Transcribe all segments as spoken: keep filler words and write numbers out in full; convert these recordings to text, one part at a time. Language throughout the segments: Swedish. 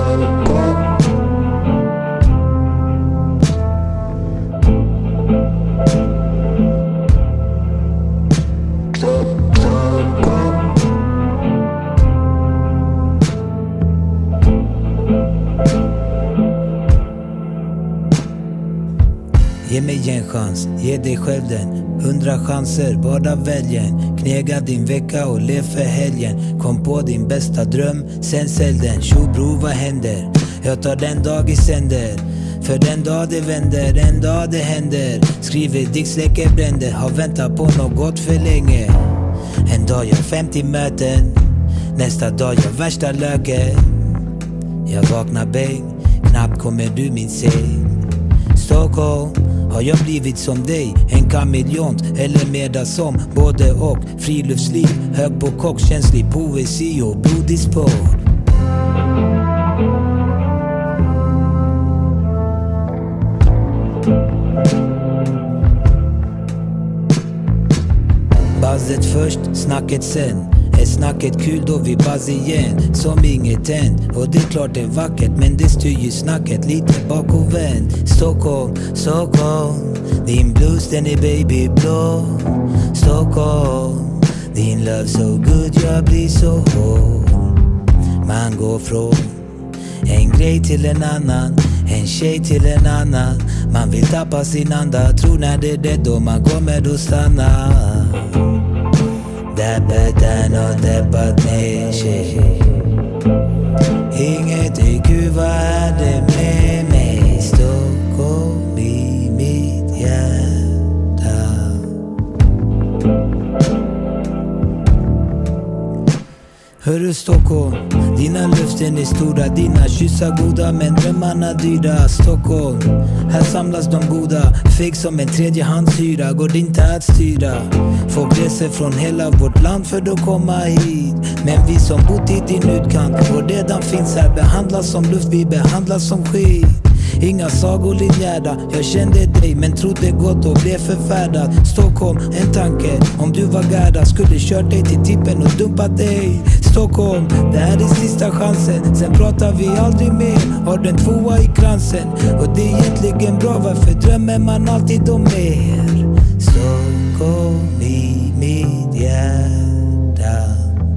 Ge mig en chans, ge dig själv den. Hundra chanser, bara välj en. Knega din vecka och lev för helgen. Kom på din bästa dröm, sen sälj den. Tjo bro, vad händer? Jag tar den dag i sänder. För den dag det vänder, en dag det händer. Skriver dikt, släcker bränder. Har väntat på något för länge. En dag jag femtio möten. Nästa dag jag värsta löken. Jag vaknar bäng, knappt kommer du min säng. Stockholm, har jag blivit som dig? En kameleont eller mera som både och. Friluftsliv, hög på kock, känslig poesi och blodig spår. Buzzet först, snacket sen. Är snacket kul då vi buzz igen. Som inget tänd. Och det är klart det är vackert, men det styr ju snacket lite bak och vänd. Stockholm, Stockholm, din blues den är babyblå. Stockholm, din love so good, jag blir så hård. Man går från en grej till en annan, en tjej till en annan. Man vill tappa sin anda, tror när det är det då man kommer då stanna. Däppet och däppat ner sig. Inget I Q, vad är det med mig? Stockholm i mitt hjärta. Hörru Stockholm, dina löften är stora. Dina kyssar goda men drömmarna dyra. Stockholm, här samlas de goda. Fake som en tredjehandshyra, går det inte att styra. Folk reser från hela vårt land för att komma hit. Men vi som bott i din utkant och redan finns här behandlas som luft, vi behandlas som skit. Inga sagor linjära, jag kände dig men trodde gott och blev förfärdad. Stockholm, en tanke, om du var gärda skulle kört dig till tippen och dumpat dig. Stockholm, det här är sista chansen, sen pratar vi aldrig mer. Har den tvåa i kransen och det är egentligen bra, varför drömmer man alltid om mer? Stockholm i mitt hjärta.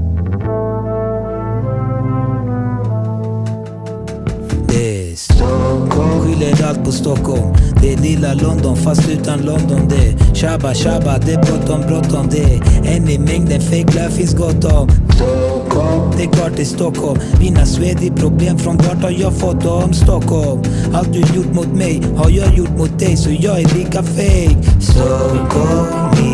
Det är Stockholm, skyller allt på Stockholm. Det är lilla London fast utan London. Det är Shabba Shabba, det är bråttom bråttom. Det är en i mängden, fake love finns gott om. Stockholm, det är klart det är Stockholm. Mina svedig problem från vart har jag fått om Stockholm. Allt du gjort mot mig har jag gjort mot dig, så jag är lika fake. Stockholm